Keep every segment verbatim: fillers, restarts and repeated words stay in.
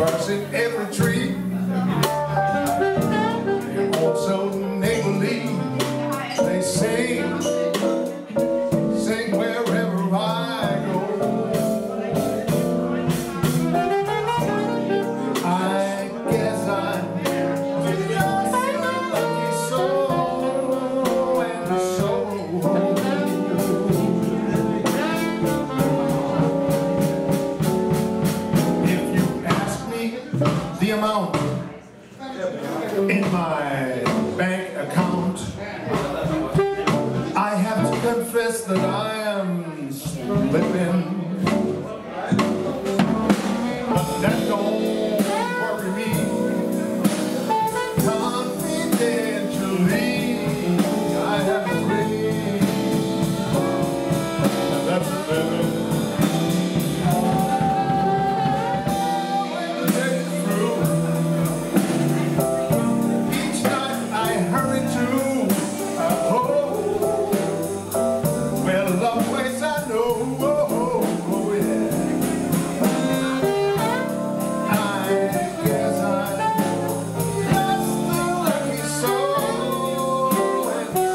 birds in every tree, and also neighborly. They sing, sing wherever I go. I guess I'm just a lucky soul, and so if you ask me the amount in my bank account, I have to confess that I am slipping. But that don't worry me. Confidentially, I have a dream, and that's a living. When the day is through, each night I hurry to a home where love waits. I know, oh, oh, oh, yeah. I guess I'm just a lucky soul, and so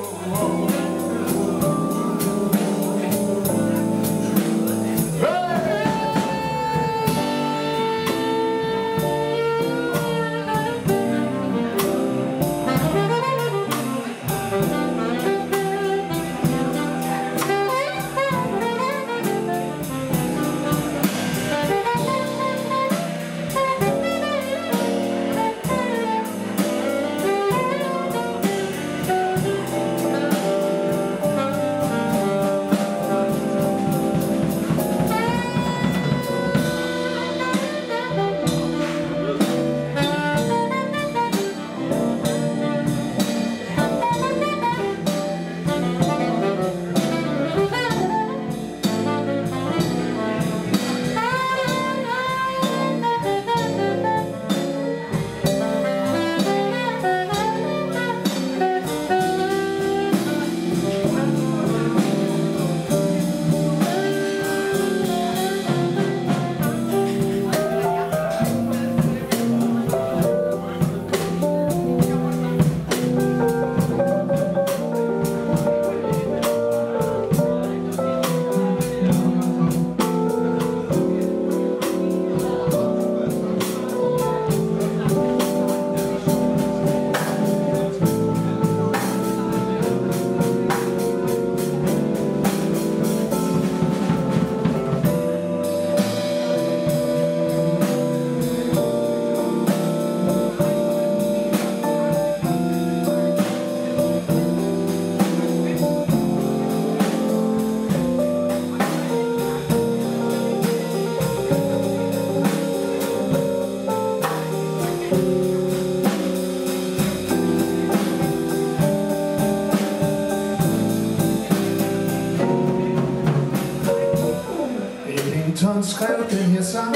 Ellington skrev den her sang.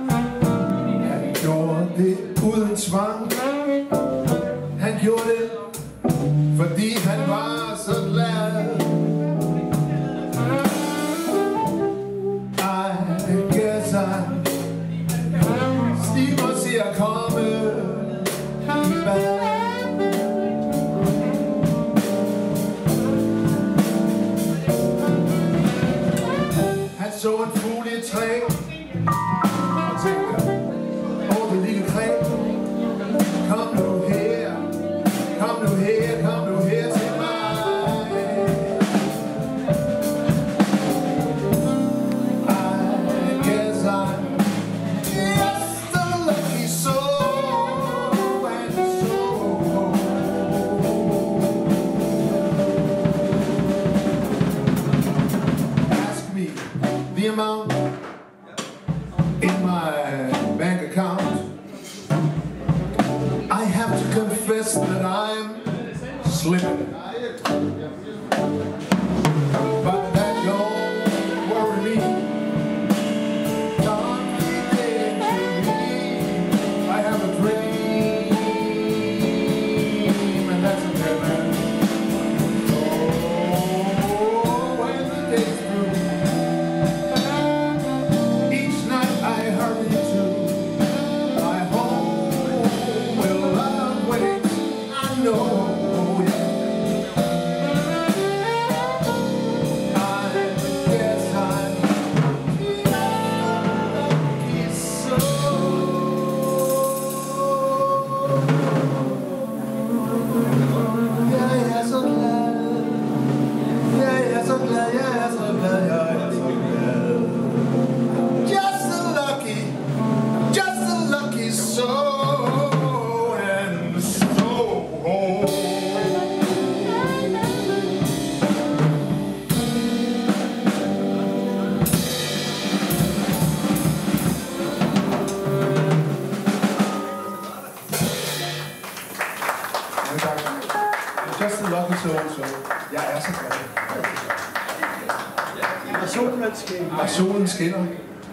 Han gjorde det uden tvang. Han gjorde det, fordi han var så glad. I guess I'm stiv og se at komme i bad. Han så en fugl i et træ og tænkte, åh, det lille træ, kom nu her, kom nu her, kom nu her til mig. I guess I'm just a lucky soul, and so ask me the amount in my bank account. I have to confess that I'm slipping. But that don't worry me. Don't be dead to me. I have a dream, and that's a heaven. Oh, when the day's through, each night I hurry to så glad, jeg er så glad, jeg er så glad. Just a lucky, just a lucky soul and soul. Just a lucky soul, so jeg er så glad. Og solen skinner. Og solen skinner.